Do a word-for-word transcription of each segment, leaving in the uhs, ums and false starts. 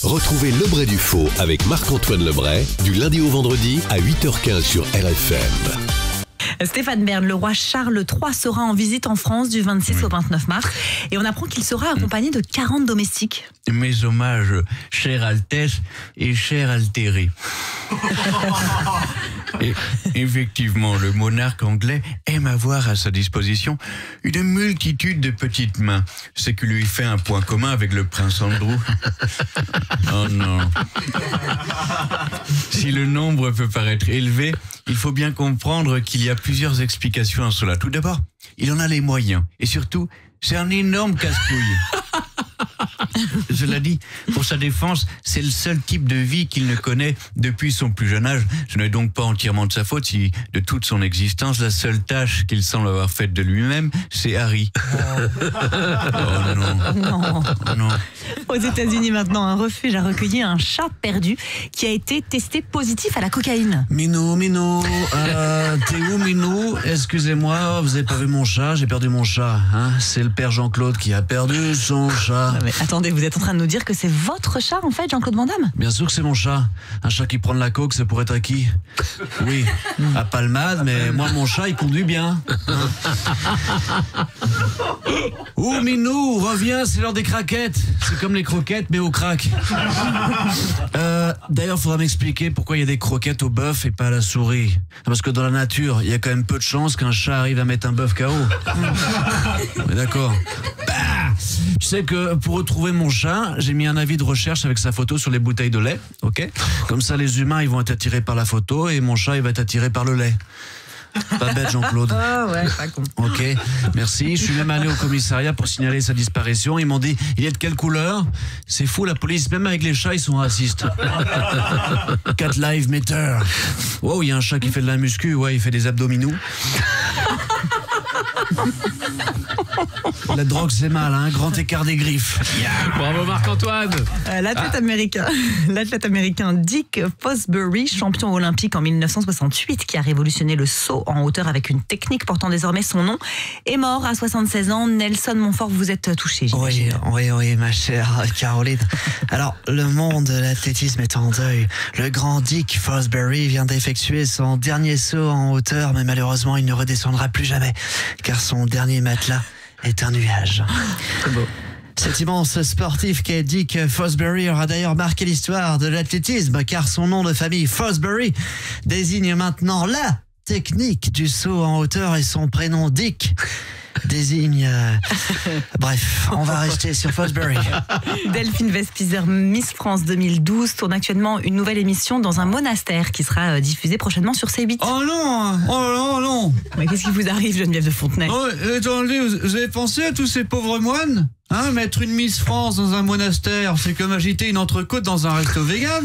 Retrouvez Lebray du Faux avec Marc-Antoine Lebray du lundi au vendredi à huit heures quinze sur R F M. Stéphane Bern, le roi Charles trois sera en visite en France du vingt-six oui. au vingt-neuf mars et on apprend qu'il sera accompagné de quarante domestiques. Mes hommages, chère Altesse et chère altérée. Et effectivement, le monarque anglais aime avoir à sa disposition une multitude de petites mains, ce qui lui fait un point commun avec le prince Andrew. Oh non. Si le nombre peut paraître élevé, il faut bien comprendre qu'il y a plusieurs explications à cela. Tout d'abord, il en a les moyens et surtout, c'est un énorme casse-couille. Cela dit, pour sa défense, c'est le seul type de vie qu'il ne connaît depuis son plus jeune âge. Ce n'est donc pas entièrement de sa faute si, de toute son existence, la seule tâche qu'il semble avoir faite de lui-même, c'est Harry. Oh non. Non. Oh non. Aux États-Unis maintenant, un refuge a recueilli un chat perdu qui a été testé positif à la cocaïne. Minou, Minou, euh, t'es où Minou? Excusez-moi, vous avez pas vu mon chat? J'ai perdu mon chat. Hein, c'est le père Jean-Claude qui a perdu son chat. Mais attendez, vous êtes en train de nous dire que c'est votre chat en fait, Jean-Claude Van Damme? Bien sûr que c'est mon chat. Un chat qui prend de la coke, ça pourrait être à qui? Oui, à Palmade, mais moi mon chat il conduit bien. Oh Minou, reviens, c'est l'heure des craquettes. C'est comme les croquettes mais au crack. Euh, D'ailleurs, il faudra m'expliquer pourquoi il y a des croquettes au bœuf et pas à la souris. Parce que dans la nature, il y a quand même peu de chances qu'un chat arrive à mettre un bœuf K O. Mais d'accord. Bah, tu sais que pour retrouver mon chat, j'ai mis un avis de recherche avec sa photo sur les bouteilles de lait, ok? Comme ça, les humains, ils vont être attirés par la photo et mon chat, il va être attiré par le lait. Pas bête, Jean-Claude. Ah ouais, pas con. Ok, merci. Je suis même allé au commissariat pour signaler sa disparition. Ils m'ont dit, il est de quelle couleur? C'est fou, la police, même avec les chats, ils sont racistes. Cat Live Matter. Wow, il y a un chat qui fait de la muscu, ouais, il fait des abdominaux. La drogue, c'est mal, hein, grand écart des griffes. Yeah. Bravo Marc-Antoine. euh, L'athlète ah. américain, l'athlète américain Dick Fosbury, champion olympique en mille neuf cent soixante-huit, qui a révolutionné le saut en hauteur avec une technique portant désormais son nom, est mort à soixante-seize ans. Nelson Montfort, vous êtes touché, j'imagine. Oui, oui, oui, ma chère Caroline. Alors, le monde de l'athlétisme est en deuil. Le grand Dick Fosbury vient d'effectuer son dernier saut en hauteur, mais malheureusement, il ne redescendra plus jamais, car son dernier matelas est un nuage. C'est beau. Cet immense sportif qu'est Dick Fosbury aura d'ailleurs marqué l'histoire de l'athlétisme, car son nom de famille Fosbury désigne maintenant la technique du saut en hauteur et son prénom Dick désigne... Euh... Bref, on va rester sur Fosbury. Delphine Vespizer, Miss France deux mille douze, tourne actuellement une nouvelle émission dans un monastère qui sera diffusée prochainement sur C huit. Oh non, oh non, non. Mais qu'est-ce qui vous arrive, Geneviève de Fontenay? Oh, attendez, vous avez pensé à tous ces pauvres moines? Hein, mettre une Miss France dans un monastère, c'est comme agiter une entrecôte dans un resto vegan.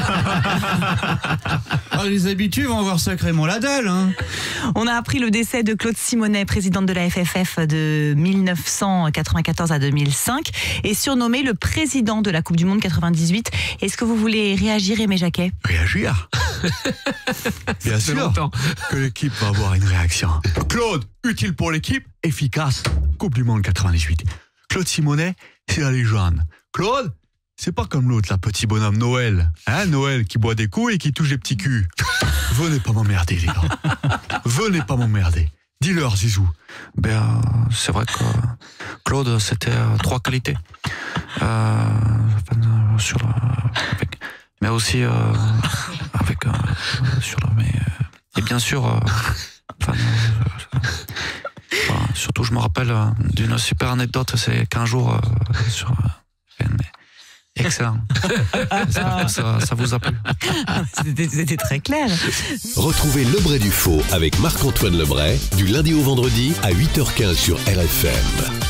Ah, les habitués vont avoir sacrément la dalle. Hein. On a appris le décès de Claude Simonet, présidente de la F F F de mille neuf cent quatre-vingt-quatorze à deux mille cinq, et surnommé le président de la Coupe du Monde quatre-vingt-dix-huit. Est-ce que vous voulez réagir, Aimé Jacquet? Réagir? Bien sûr que l'équipe va avoir une réaction. Claude, utile pour l'équipe, efficace. Coupe du Monde quatre-vingt-dix-huit. Claude Simonet, c'est la légende. Claude, c'est pas comme l'autre, la petit bonhomme Noël. Hein, Noël qui boit des coups et qui touche les petits culs. Venez pas m'emmerder, les gars. Venez pas m'emmerder. Dis-leur, Zizou. Ben, c'est vrai que Claude, c'était euh, trois qualités. Euh, sur le, avec, mais aussi euh, avec euh, sur le, mais, et bien sûr, euh, enfin, euh, Enfin, surtout, je me rappelle euh, d'une super anecdote, c'est qu'un jour, euh, sur... Euh, excellent. J'espère que ça, ça vous a plu. C'était très clair. Retrouvez Lebray du Faux avec Marc-Antoine Lebray du lundi au vendredi à huit heures quinze sur R F M.